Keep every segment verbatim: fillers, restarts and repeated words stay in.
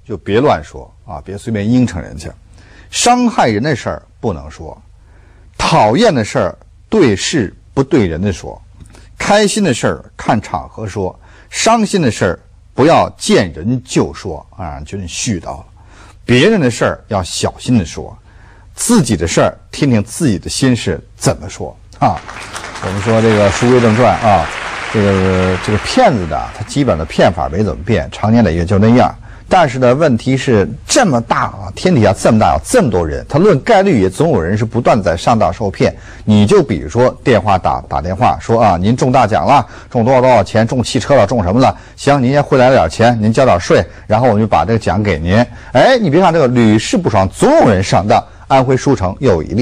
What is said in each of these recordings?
就别乱说啊，别随便应承人家。伤害人的事儿不能说，讨厌的事儿对事不对人的说，开心的事儿看场合说，伤心的事儿不要见人就说啊，觉得你絮叨了。别人的事儿要小心的说，自己的事儿听听自己的心事怎么说啊。我们说这个书归正传啊，这个这个骗子的他基本的骗法没怎么变，长年累月就那样。但是呢，问题是这么大啊，天底下这么大，有这么多人，他论概率也总有人是不断在上当受骗。你就比如说电话打打电话说啊，您中大奖了，中多少多少钱，中汽车了，中什么了？行，您先汇来点钱，您交点税，然后我们就把这个奖给您。哎，你别看这个屡试不爽，总有人上当。安徽舒城又有一例。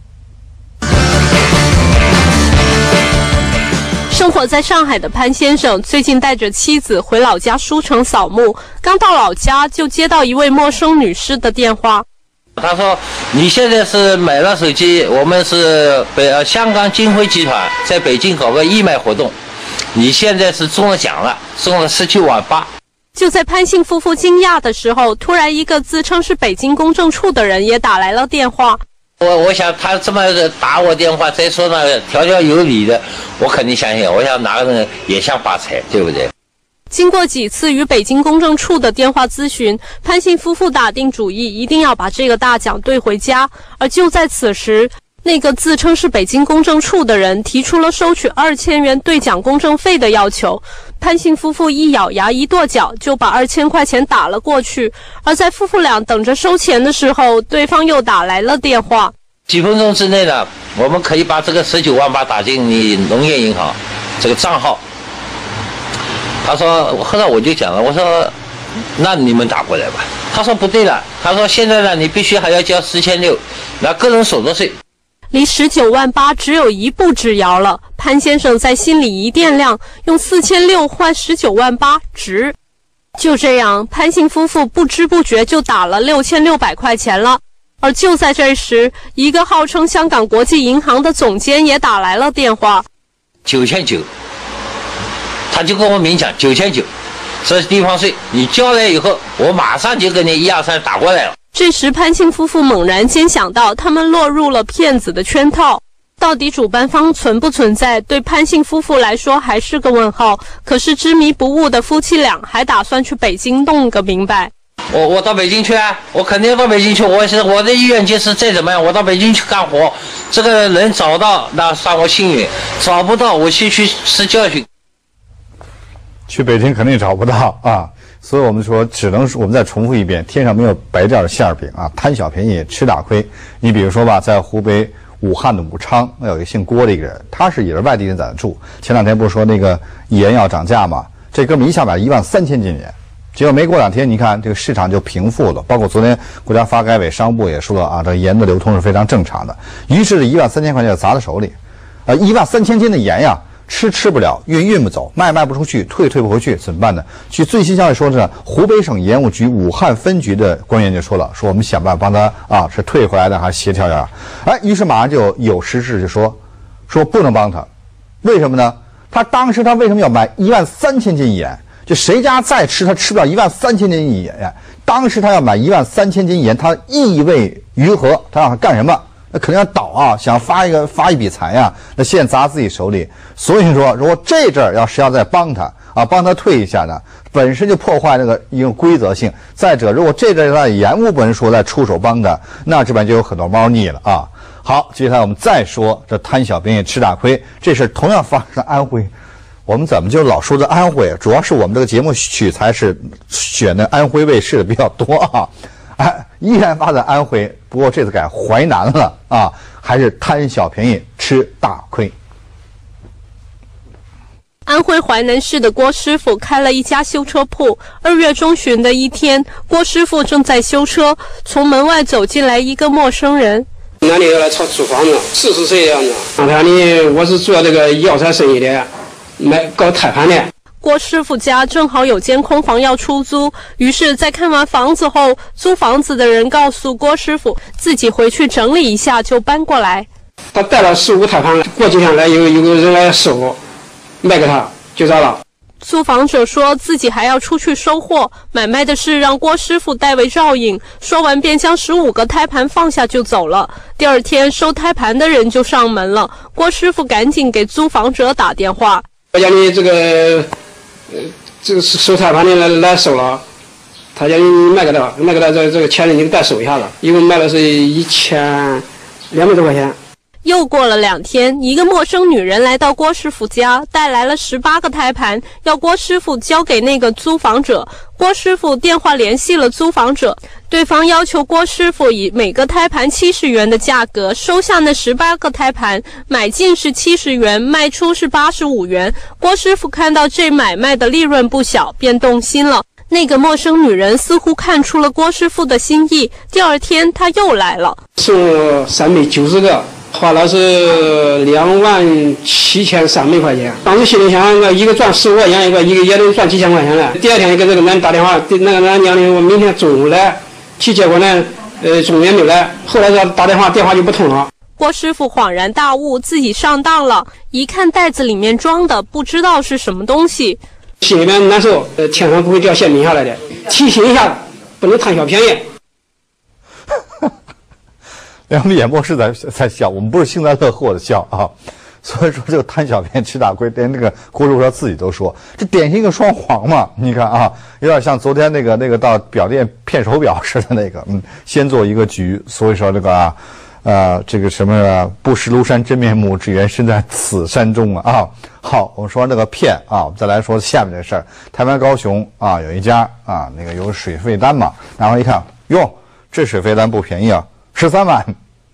生活在上海的潘先生最近带着妻子回老家舒城扫墓，刚到老家就接到一位陌生女士的电话。 他说：“你现在是买了手机，我们是北呃香港金辉集团在北京搞个义卖活动，你现在是中了奖了，中了十九万八。” 就在潘姓夫妇惊讶的时候，突然一个自称是北京公证处的人也打来了电话。 我我想他这么打我电话，再说呢条条有理的，我肯定相信。我想哪个人也想发财，对不对？ 经过几次与北京公证处的电话咨询，潘姓夫妇打定主意，一定要把这个大奖兑回家。而就在此时，那个自称是北京公证处的人提出了收取二千元兑奖公证费的要求。潘姓夫妇一咬牙一跺脚，就把二千块钱打了过去。而在夫妇俩等着收钱的时候，对方又打来了电话。 几分钟之内呢，我们可以把这个十九万八打进你农业银行这个账号。他说，后来我就讲了，我说，那你们打过来吧。他说不对了，他说现在呢，你必须还要交四千六，那个人所得税。 离十九万八只有一步之遥了，潘先生在心里一掂量，用四千六换十九万八值。就这样，潘姓夫妇不知不觉就打了六千六百块钱了。而就在这时，一个号称香港国际银行的总监也打来了电话。 九千九，他就跟我明讲九千九，这是地方税，你交来以后，我马上就给你一二三打过来了。 这时，潘姓夫妇猛然间想到，他们落入了骗子的圈套。到底主办方存不存在，对潘姓夫妇来说还是个问号。可是执迷不悟的夫妻俩还打算去北京弄个明白。 我我到北京去啊，我肯定要到北京去。我是我的意愿就是再怎么样，我到北京去干活。这个人找到那算我幸运，找不到我去去吃教训。 去北京肯定找不到啊，所以我们说只能我们再重复一遍：天上没有白掉的馅儿饼啊，贪小便宜吃大亏。你比如说吧，在湖北武汉的武昌，那有一个姓郭的一个人，他是也是外地人在那住。前两天不是说那个盐要涨价吗？这哥们一下买一万三千斤盐。结果没过两天，你看这个市场就平复了。包括昨天国家发改委商务部也说了啊，这盐的流通是非常正常的。于是一万三千块钱砸在手里，啊，一万三千斤的盐呀，吃吃不了，运运不走，卖卖不出去，退退不回去，怎么办呢？据最新消息说是湖北省盐务局武汉分局的官员就说了，说我们想办法帮他啊，是退回来的还是协调一下？哎，于是马上就有有识事就说，说不能帮他，为什么呢？他当时他为什么要买一万三千斤盐？就谁家再吃，他吃不了一万三千斤盐。当时他要买一万三千斤盐，他意味于何？他让他干什么？那肯定要倒啊，想发一个发一笔财呀。那现在砸自己手里，所以说，如果这阵儿要是要再帮他啊，帮他退一下呢，本身就破坏那个一种规则性。再者，如果这阵儿在盐务部门说再出手帮他，那这边就有很多猫腻了啊。好，接下来我们再说这贪小便宜吃大亏，这事同样发生在安徽。我们怎么就老说这安徽？主要是我们这个节目取材是选的安徽卫视的比较多啊，哎，依然发在安徽，不过这次改淮南了啊，还是贪小便宜吃大亏。 安徽淮南市的郭师傅开了一家修车铺。二月中旬的一天，郭师傅正在修车，从门外走进来一个陌生人。 那里要来炒厨房的，四十岁的样子。他呢，我是做这个药材生意的。买搞胎盘的。 郭师傅家正好有间空房要出租，于是在看完房子后，租房子的人告诉郭师傅自己回去整理一下就搬过来。 他带了十五胎盘，过几天来有有个人来收，卖给他就这了。 租房者说自己还要出去收货，买卖的事让郭师傅代为照应。说完便将十五个胎盘放下就走了。第二天收胎盘的人就上门了，郭师傅赶紧给租房者打电话。 我讲你这个，呃，这个收胎盘的来来收了，他讲你卖给他，卖给他这这个钱你就再收一下子，一共卖了是一千两百多块钱。 又过了两天，一个陌生女人来到郭师傅家，带来了十八个胎盘，要郭师傅交给那个租房者。郭师傅电话联系了租房者，对方要求郭师傅以每个胎盘七十元的价格收下那十八个胎盘，买进是七十元，卖出是八十五元。郭师傅看到这买卖的利润不小，便动心了。那个陌生女人似乎看出了郭师傅的心意，第二天她又来了， 送三百九十个。花了是两万七千三百块钱，当时心里想，我一个赚十五块钱，一个一个也能赚几千块钱了。第二天给这个男打电话，那个俺娘的，我明天中午来提，结果呢，呃，中午也没来。后来这打电话，电话就不通了。 郭师傅恍然大悟，自己上当了。一看袋子里面装的，不知道是什么东西， 心里面难受。呃，天上不会掉馅饼下来的，提醒一下，不能贪小便宜。 两位演播是在在笑，我们不是幸灾乐祸的笑啊。所以说这个贪小便宜吃大亏，连那个郭师傅他自己都说，这典型一个双簧嘛。你看啊，有点像昨天那个那个到表店骗手表似的那个，嗯，先做一个局。所以说这个啊，呃，这个什么不识庐山真面目，只缘身在此山中啊。啊，好，我们说那个骗啊，我们再来说下面这个事儿。台湾高雄啊，有一家啊，那个有水费单嘛，然后一看，哟，这水费单不便宜啊，十三万。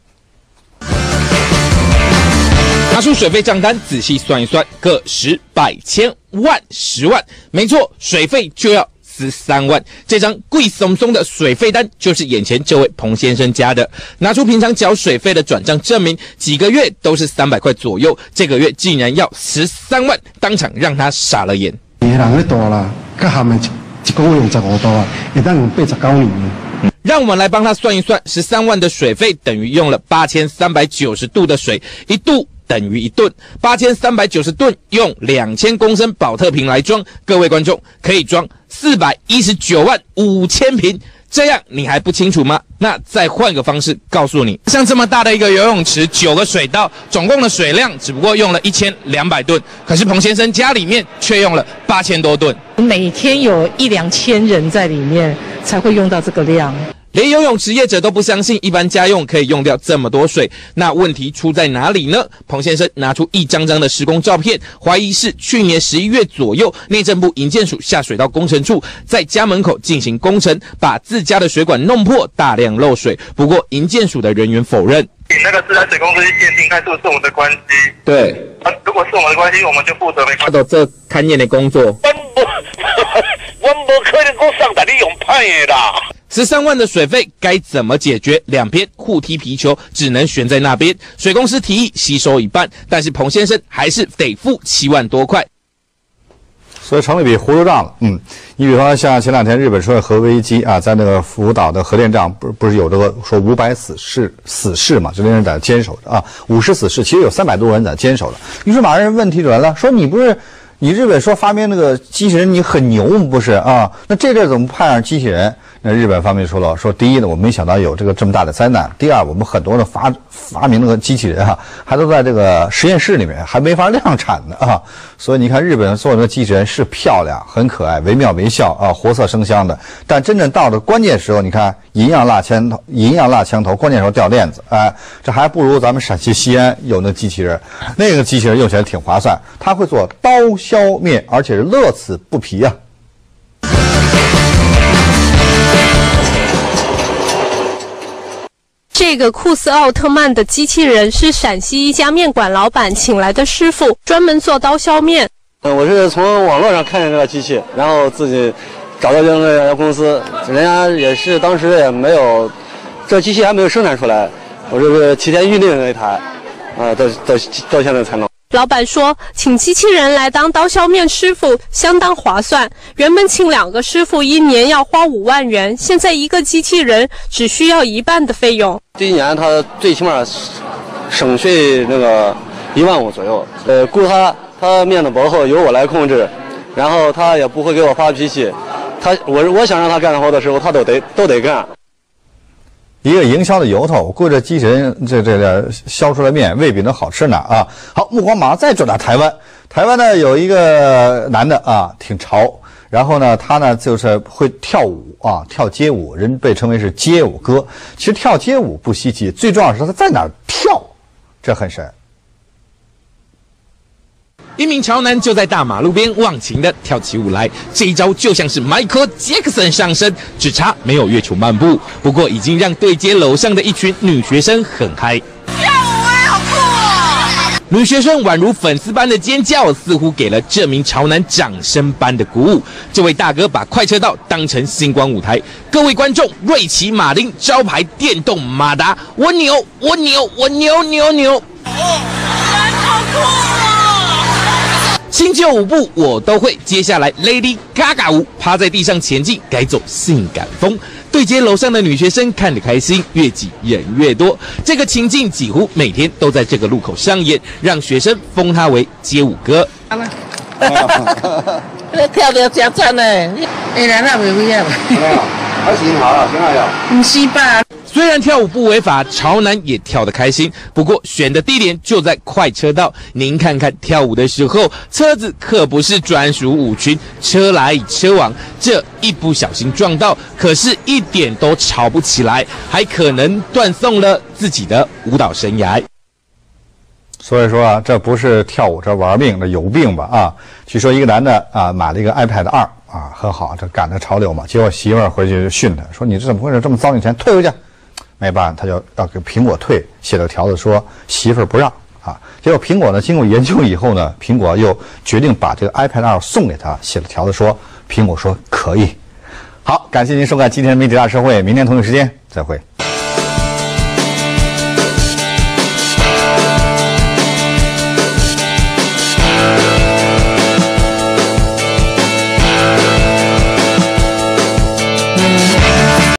拿出水费账单，仔细算一算，个十、百、千、万、十万，没错，水费就要十三万。这张贵松松的水费单就是眼前这位彭先生家的。拿出平常缴水费的转账证明，几个月都是三百块左右，这个月竟然要十三万，当场让他傻了眼。 你人咧大啦，甲含的一一个月用十五度啊，会当用八十九年。 让我们来帮他算一算，十三万的水费等于用了八千三百九十度的水，一度等于一吨，八千三百九十吨用两千公升保特瓶来装，各位观众可以装四百一十九万五千瓶。这样你还不清楚吗？那再换个方式告诉你，像这么大的一个游泳池，九个水道，总共的水量只不过用了一千两百吨，可是彭先生家里面却用了八千多吨， 每天有一两千人在里面才会用到这个量。 连游泳池业者都不相信一般家用可以用掉这么多水，那问题出在哪里呢？彭先生拿出一张张的施工照片，怀疑是去年十一月左右，内政部营建署下水道工程处在家门口进行工程，把自家的水管弄破，大量漏水。不过营建署的人员否认， 那个自来水公司去鉴定，看是不是我们的关系。 对， 啊，如果是我们的关系，我们就负责没关系。 做这勘验的工作， 我不，我不可能讲上台你用派的啦。 十三万的水费该怎么解决？两边互踢皮球，只能悬在那边。水公司提议吸收一半，但是彭先生还是得付七万多块。 所以成了一笔糊涂账了。嗯，你比方像前两天日本说核危机啊，在那个福岛的核电站不不是有这个说五百死士死士嘛，这些人在坚守着啊，五十死士，其实有三百多人在坚守着。于是马上问题就来了，说你不是你日本说发明那个机器人你很牛不是啊？那这阵怎么派上机器人？那日本方面说了，说第一呢，我没想到有这个这么大的灾难；第二，我们很多的发发明那个机器人啊，还都在这个实验室里面，还没法量产呢啊。所以你看，日本做的机器人是漂亮、很可爱、惟妙惟肖啊，活色生香的。但真正到了关键时候，你看银样落枪头，银样落枪头，关键时候掉链子，哎，这还不如咱们陕西西安有那机器人，那个机器人用起来挺划算，它会做刀削面，而且是乐此不疲啊。 这个酷似奥特曼的机器人是陕西一家面馆老板请来的师傅，专门做刀削面。 嗯，我是从网络上看见这个机器，然后自己找到这家公司，人家也是当时也没有，这机器还没有生产出来，我这个提前预定了一台，啊，到到到现在才弄。 老板说，请机器人来当刀削面师傅相当划算。原本请两个师傅一年要花五万元，现在一个机器人只需要一半的费用。 第一年他最起码省税那个一万五左右，呃，雇他他面的薄厚由我来控制， 然后他也不会给我发脾气，他我我想让他干活的时候，他都得都得干。 一个营销的由头，顾着机器人这这这销出来面未必能好吃呢啊！好，目光马上再转到台湾，台湾呢有一个男的啊，挺潮，然后呢他呢就是会跳舞啊，跳街舞，人被称为是街舞哥。其实跳街舞不稀奇，最重要的是他在哪儿跳，这很神。 一名潮男就在大马路边忘情的跳起舞来，这一招就像是 Michael Jackson 上身，只差没有月球漫步。不过已经让对街楼上的一群女学生很嗨。跳舞哎，好酷哦！女学生宛如粉丝般的尖叫，似乎给了这名潮男掌声般的鼓舞。这位大哥把快车道当成星光舞台，各位观众，瑞奇马丁招牌电动马达，我扭我扭我扭扭扭。哦，好酷哦！新旧舞步我都会，接下来 Lady Gaga 舞，趴在地上前进，改走性感风。对街楼上的女学生看得开心，越挤人越多。这个情境几乎每天都在这个路口上演，让学生封他为街舞哥。 跳得真赞呢，哎呀，那袂会啊。还行好了，行好了。唔是吧？ 虽然跳舞不违法，潮男也跳得开心。不过选的地点就在快车道，您看看跳舞的时候，车子可不是专属舞群，车来车往，这一不小心撞到，可是一点都吵不起来，还可能断送了自己的舞蹈生涯。 所以说啊，这不是跳舞，这玩命，这有病吧啊！据说一个男的啊，买了一个 iPad 二啊，很好，这赶着潮流嘛。结果媳妇儿回去就训他，说你这怎么回事？这么糟践钱，退回去。没办法，他就要给苹果退，写了条子说媳妇儿不让啊。结果苹果呢，经过研究以后呢，苹果又决定把这个 iPad 二送给他，写了条子说苹果说可以。好，感谢您收看今天的媒体大社会，明天同一时间再会。